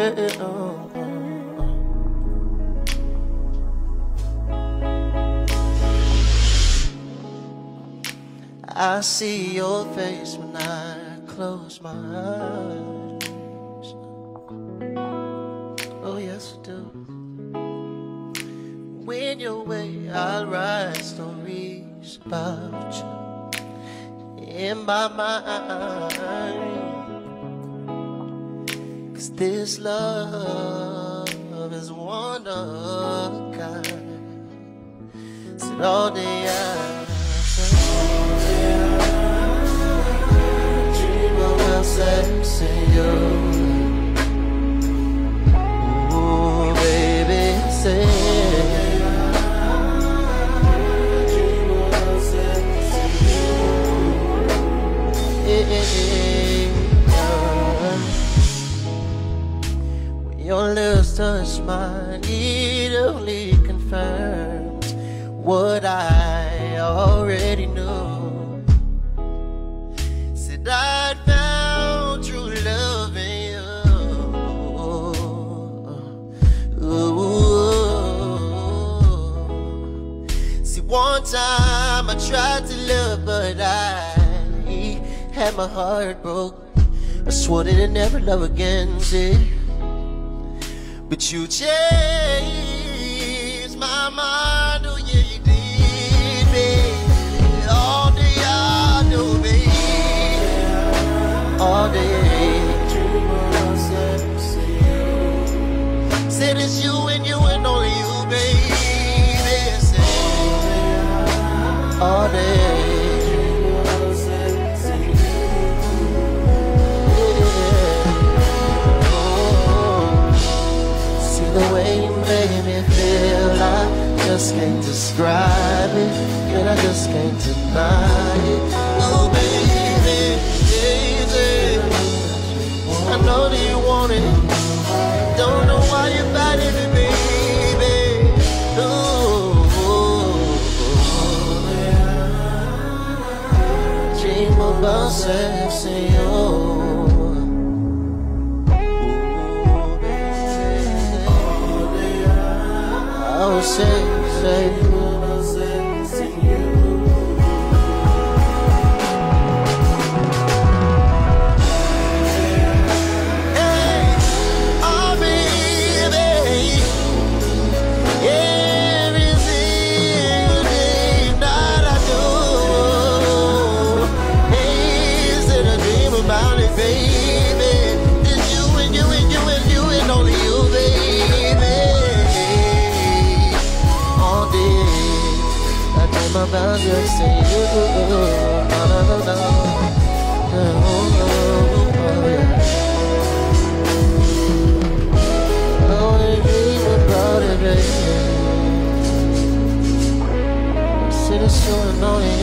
I see your face when I close my eyes. Oh yes I do. When you're away, I'll write stories about you in my mind. 'Cause this love is one of a kind. Said all day I dream about sexy you. Ooh, baby, say dream about sexy you. When your lips touch mine, it only confirms what I already knew. Said I'd found true love in you. Ooh. See, one time I tried to love, but I had my heart broke. I swore that I'd never love again, see. But you changed my mind, oh yeah you did, baby. All day I know, baby. All day. Said it's you and only you, baby. Say, all day. The way you made me feel, I just can't describe it, and I just can't deny it. Oh baby, easy. I know that you want it. Don't know why you're fighting me, baby. Ooh. Dream about sexy you. I will say hey, oh baby, every single day that I do. Hey, said I dream about it, baby. It's you and you and you and you and only you, baby. I dream about just seeing you. No, no, no, no. Oh, yeah. I only dream about it, baby. See the sun on it.